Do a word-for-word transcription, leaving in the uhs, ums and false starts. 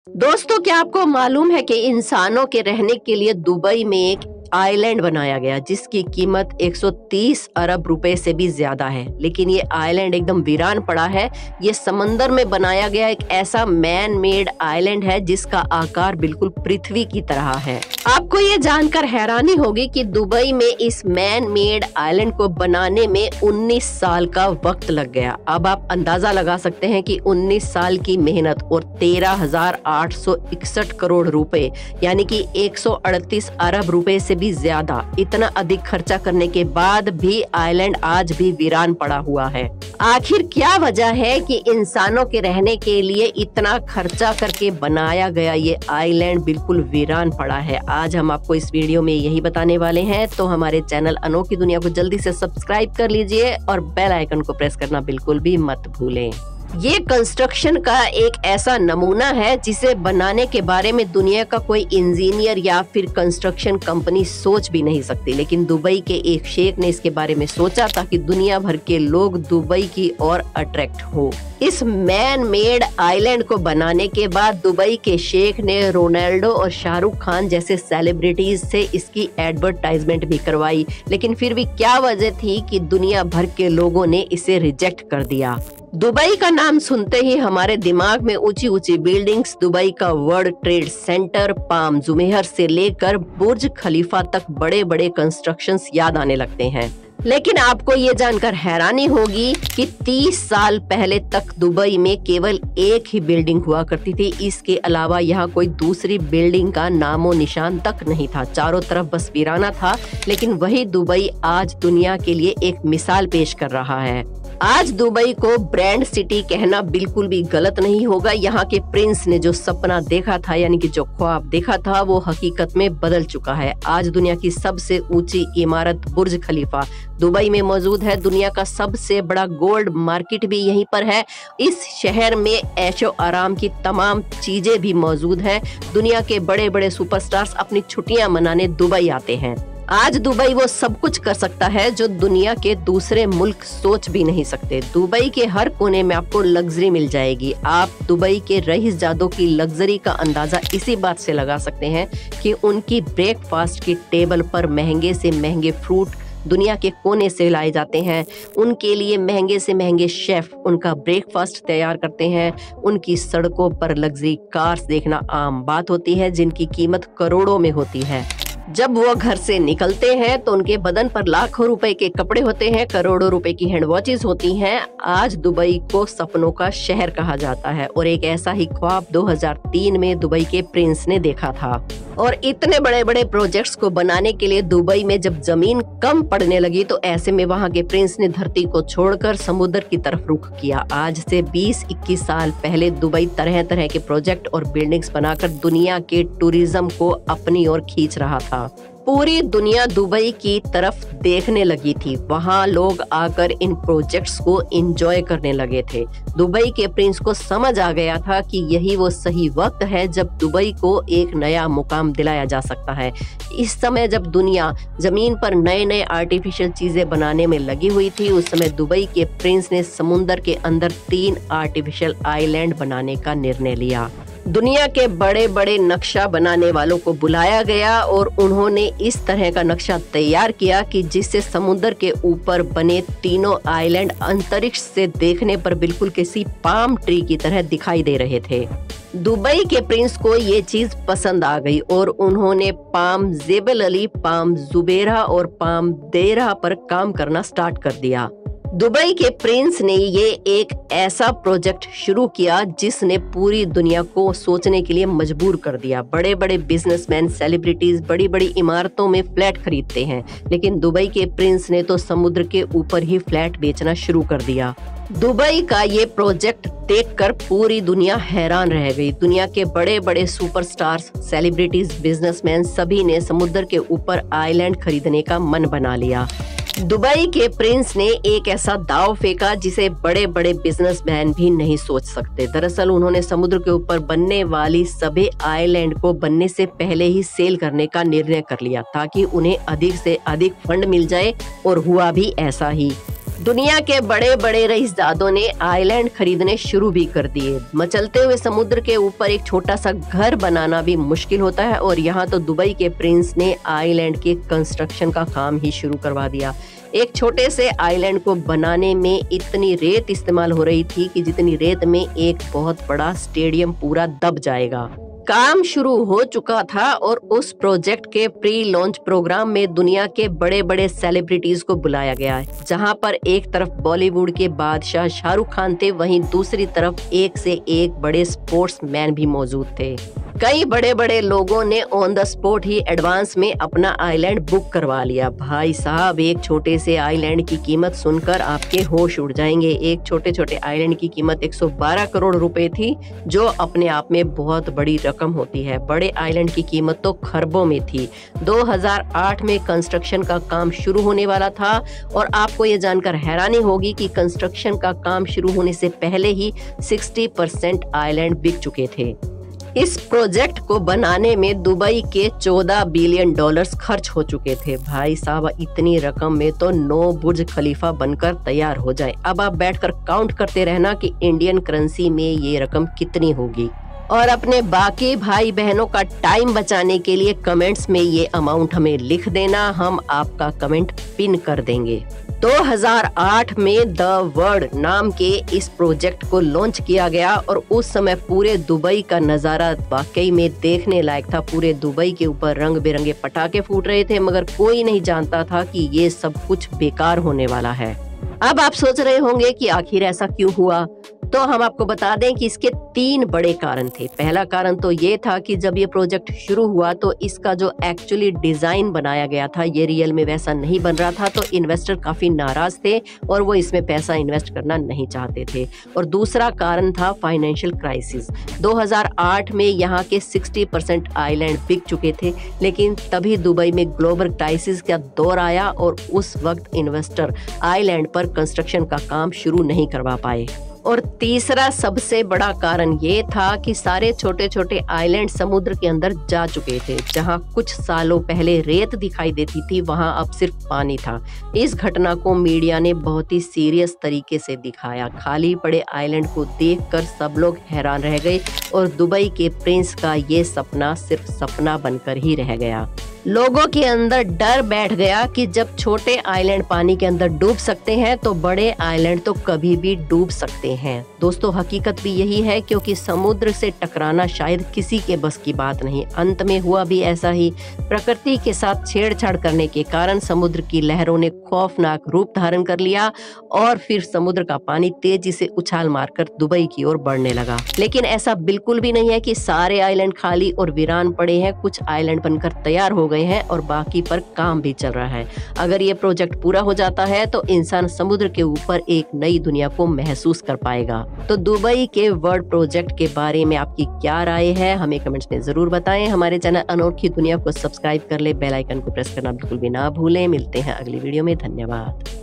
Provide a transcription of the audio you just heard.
दोस्तों, क्या आपको मालूम है कि इंसानों के रहने के लिए दुबई में एक आइलैंड बनाया गया जिसकी कीमत एक सौ तीस अरब रुपए से भी ज्यादा है। लेकिन ये आइलैंड एकदम वीरान पड़ा है। ये समंदर में बनाया गया एक ऐसा मैन मेड आइलैंड है जिसका आकार बिल्कुल पृथ्वी की तरह है। आपको ये जानकर हैरानी होगी कि दुबई में इस मैन मेड आइलैंड को बनाने में उन्नीस साल का वक्त लग गया। अब आप अंदाजा लगा सकते हैं कि उन्नीस साल की मेहनत और तेरह हजार आठ सौ इकसठ करोड़ रुपए यानी कि एक सौ अड़तीस अरब रुपए से भी ज्यादा, इतना अधिक खर्चा करने के बाद भी आइलैंड आज भी वीरान पड़ा हुआ है। आखिर क्या वजह है कि इंसानों के रहने के लिए इतना खर्चा करके बनाया गया ये आइलैंड बिल्कुल वीरान पड़ा है? आज हम आपको इस वीडियो में यही बताने वाले हैं। तो हमारे चैनल अनोखी दुनिया को जल्दी से सब्सक्राइब कर लीजिए और बेल आइकन को प्रेस करना बिल्कुल भी मत भूलें। ये कंस्ट्रक्शन का एक ऐसा नमूना है जिसे बनाने के बारे में दुनिया का कोई इंजीनियर या फिर कंस्ट्रक्शन कंपनी सोच भी नहीं सकती। लेकिन दुबई के एक शेख ने इसके बारे में सोचा ताकि दुनिया भर के लोग दुबई की ओर अट्रैक्ट हो। इस मैन मेड आइलैंड को बनाने के बाद दुबई के शेख ने रोनाल्डो और शाहरुख खान जैसे सेलिब्रिटीज से इसकी एडवर्टाइजमेंट भी करवाई। लेकिन फिर भी क्या वजह थी कि दुनिया भर के लोगों ने इसे रिजेक्ट कर दिया? दुबई का नाम सुनते ही हमारे दिमाग में ऊंची ऊंची बिल्डिंग्स, दुबई का world trade center, Palm Jumeirah से लेकर बुर्ज खलीफा तक बड़े बड़े कंस्ट्रक्शंस याद आने लगते हैं। लेकिन आपको ये जानकर हैरानी होगी कि तीस साल पहले तक दुबई में केवल एक ही बिल्डिंग हुआ करती थी। इसके अलावा यहाँ कोई दूसरी बिल्डिंग का नामो निशान तक नहीं था। चारों तरफ बस वीराना था। लेकिन वही दुबई आज दुनिया के लिए एक मिसाल पेश कर रहा है। आज दुबई को ब्रांड सिटी कहना बिल्कुल भी गलत नहीं होगा। यहाँ के प्रिंस ने जो सपना देखा था यानी कि जो ख्वाब देखा था वो हकीकत में बदल चुका है। आज दुनिया की सबसे ऊंची इमारत बुर्ज खलीफा दुबई में मौजूद है। दुनिया का सबसे बड़ा गोल्ड मार्केट भी यहीं पर है। इस शहर में ऐशो आराम की तमाम चीजें भी मौजूद है। दुनिया के बड़े बड़े सुपरस्टार्स अपनी छुट्टियां मनाने दुबई आते हैं। आज दुबई वो सब कुछ कर सकता है जो दुनिया के दूसरे मुल्क सोच भी नहीं सकते। दुबई के हर कोने में आपको लग्जरी मिल जाएगी। आप दुबई के रईसजादों की लग्जरी का अंदाजा इसी बात से लगा सकते हैं कि उनकी ब्रेकफास्ट की टेबल पर महंगे से महंगे फ्रूट दुनिया के कोने से लाए जाते हैं। उनके लिए महंगे से महंगे शेफ उनका ब्रेकफास्ट तैयार करते हैं। उनकी सड़कों पर लग्जरी कार्स देखना आम बात होती है जिनकी कीमत करोड़ों में होती है। जब वो घर से निकलते हैं तो उनके बदन पर लाखों रुपए के कपड़े होते हैं, करोड़ों रुपए की हैंड वॉचेस होती हैं। आज दुबई को सपनों का शहर कहा जाता है और एक ऐसा ही ख्वाब दो हज़ार तीन में दुबई के प्रिंस ने देखा था। और इतने बड़े बड़े प्रोजेक्ट्स को बनाने के लिए दुबई में जब जमीन कम पड़ने लगी तो ऐसे में वहां के प्रिंस ने धरती को छोड़कर समुद्र की तरफ रुख किया। आज से बीस इक्कीस साल पहले दुबई तरह तरह के प्रोजेक्ट और बिल्डिंग्स बनाकर दुनिया के टूरिज्म को अपनी ओर खींच रहा था। पूरी दुनिया दुबई की तरफ देखने लगी थी। वहां लोग आकर इन प्रोजेक्ट्स को एंजॉय करने लगे थे। दुबई के प्रिंस को समझ आ गया था कि यही वो सही वक्त है जब दुबई को एक नया मुकाम दिलाया जा सकता है। इस समय जब दुनिया जमीन पर नए नए आर्टिफिशियल चीजें बनाने में लगी हुई थी, उस समय दुबई के प्रिंस ने समुद्र के अंदर तीन आर्टिफिशियल आइलैंड बनाने का निर्णय लिया। दुनिया के बड़े बड़े नक्शा बनाने वालों को बुलाया गया और उन्होंने इस तरह का नक्शा तैयार किया कि जिससे समुद्र के ऊपर बने तीनों आइलैंड अंतरिक्ष से देखने पर बिल्कुल किसी पाम ट्री की तरह दिखाई दे रहे थे। दुबई के प्रिंस को ये चीज पसंद आ गई और उन्होंने Palm Jebel Ali, Palm Jumeirah और पाम देरा पर काम करना स्टार्ट कर दिया। दुबई के प्रिंस ने ये एक ऐसा प्रोजेक्ट शुरू किया जिसने पूरी दुनिया को सोचने के लिए मजबूर कर दिया। बड़े बड़े बिजनेसमैन, सेलिब्रिटीज बड़ी बड़ी इमारतों में फ्लैट खरीदते हैं, लेकिन दुबई के प्रिंस ने तो समुद्र के ऊपर ही फ्लैट बेचना शुरू कर दिया। दुबई का ये प्रोजेक्ट देखकर पूरी दुनिया हैरान रह गई। दुनिया के बड़े बड़े सुपरस्टार्स, सेलिब्रिटीज, बिजनेसमैन सभी ने समुद्र के ऊपर आइलैंड खरीदने का मन बना लिया। दुबई के प्रिंस ने एक ऐसा दांव फेंका जिसे बड़े बड़े बिजनेसमैन भी नहीं सोच सकते। दरअसल उन्होंने समुद्र के ऊपर बनने वाली सभी आइलैंड को बनने से पहले ही सेल करने का निर्णय कर लिया ताकि उन्हें अधिक से अधिक फंड मिल जाए, और हुआ भी ऐसा ही। दुनिया के बड़े बड़े रईसजादों ने आइलैंड खरीदने शुरू भी कर दिए। मचलते हुए समुद्र के ऊपर एक छोटा सा घर बनाना भी मुश्किल होता है और यहाँ तो दुबई के प्रिंस ने आइलैंड के कंस्ट्रक्शन का काम ही शुरू करवा दिया। एक छोटे से आइलैंड को बनाने में इतनी रेत इस्तेमाल हो रही थी कि जितनी रेत में एक बहुत बड़ा स्टेडियम पूरा दब जाएगा। काम शुरू हो चुका था और उस प्रोजेक्ट के प्री लॉन्च प्रोग्राम में दुनिया के बड़े बड़े सेलिब्रिटीज को बुलाया गया, जहां पर एक तरफ बॉलीवुड के बादशाह शाहरुख खान थे, वहीं दूसरी तरफ एक से एक बड़े स्पोर्ट्स मैन भी मौजूद थे। कई बड़े बड़े लोगों ने ऑन द स्पॉट ही एडवांस में अपना आइलैंड बुक करवा लिया। भाई साहब, एक छोटे से आइलैंड की कीमत सुनकर आपके होश उड़ जाएंगे। एक छोटे छोटे आइलैंड की कीमत एक सौ बारह करोड़ रुपए थी, जो अपने आप में बहुत बड़ी रकम होती है। बड़े आइलैंड की कीमत तो खरबों में थी। दो हज़ार आठ में कंस्ट्रक्शन का काम शुरू होने वाला था और आपको ये जानकर हैरानी होगी कि कंस्ट्रक्शन का काम शुरू होने से पहले ही साठ परसेंट आइलैंड बिक चुके थे। इस प्रोजेक्ट को बनाने में दुबई के चौदह बिलियन डॉलर्स खर्च हो चुके थे। भाई साहब, इतनी रकम में तो नौ बुर्ज खलीफा बनकर तैयार हो जाए। अब आप बैठकर काउंट करते रहना कि इंडियन करेंसी में ये रकम कितनी होगी। और अपने बाकी भाई बहनों का टाइम बचाने के लिए कमेंट्स में ये अमाउंट हमें लिख देना, हम आपका कमेंट पिन कर देंगे। दो हज़ार आठ में द वर्ल्ड नाम के इस प्रोजेक्ट को लॉन्च किया गया और उस समय पूरे दुबई का नजारा वाकई में देखने लायक था। पूरे दुबई के ऊपर रंग बिरंगे पटाखे फूट रहे थे, मगर कोई नहीं जानता था कि ये सब कुछ बेकार होने वाला है। अब आप सोच रहे होंगे कि आखिर ऐसा क्यों हुआ, तो हम आपको बता दें कि इसके तीन बड़े कारण थे। पहला कारण तो ये था कि जब ये प्रोजेक्ट शुरू हुआ तो इसका जो एक्चुअली डिजाइन बनाया गया था ये रियल में वैसा नहीं बन रहा था, तो इन्वेस्टर काफी नाराज थे और वो इसमें पैसा इन्वेस्ट करना नहीं चाहते थे। और दूसरा कारण था फाइनेंशियल क्राइसिस। दो हज़ार आठ में यहाँ के साठ परसेंट आइलैंड बिक चुके थे, लेकिन तभी दुबई में ग्लोबल क्राइसिस का दौर आया और उस वक्त इन्वेस्टर आइलैंड पर कंस्ट्रक्शन का काम शुरू नहीं करवा पाए। और तीसरा सबसे बड़ा कारण ये था कि सारे छोटे छोटे आइलैंड समुद्र के अंदर जा चुके थे। जहां कुछ सालों पहले रेत दिखाई देती थी, वहां अब सिर्फ पानी था। इस घटना को मीडिया ने बहुत ही सीरियस तरीके से दिखाया। खाली पड़े आइलैंड को देखकर सब लोग हैरान रह गए और दुबई के प्रिंस का ये सपना सिर्फ सपना बनकर ही रह गया। लोगों के अंदर डर बैठ गया कि जब छोटे आइलैंड पानी के अंदर डूब सकते हैं तो बड़े आइलैंड तो कभी भी डूब सकते हैं। दोस्तों, हकीकत भी यही है, क्योंकि समुद्र से टकराना शायद किसी के बस की बात नहीं। अंत में हुआ भी ऐसा ही। प्रकृति के साथ छेड़छाड़ करने के कारण समुद्र की लहरों ने खौफनाक रूप धारण कर लिया और फिर समुद्र का पानी तेजी से उछाल मारकर दुबई की ओर बढ़ने लगा। लेकिन ऐसा बिल्कुल भी नहीं है कि सारे आइलैंड खाली और वीरान पड़े हैं। कुछ आइलैंड बनकर तैयार हो गए हैं और बाकी पर काम भी चल रहा है। अगर ये प्रोजेक्ट पूरा हो जाता है तो इंसान समुद्र के ऊपर एक नई दुनिया को महसूस कर पाएगा। तो दुबई के वर्ल्ड प्रोजेक्ट के बारे में आपकी क्या राय है, हमें कमेंट्स में जरूर बताएं। हमारे चैनल अनोखी दुनिया को सब्सक्राइब कर ले, बेल आइकन को प्रेस करना बिल्कुल भी ना भूलें। मिलते हैं अगली वीडियो में। धन्यवाद।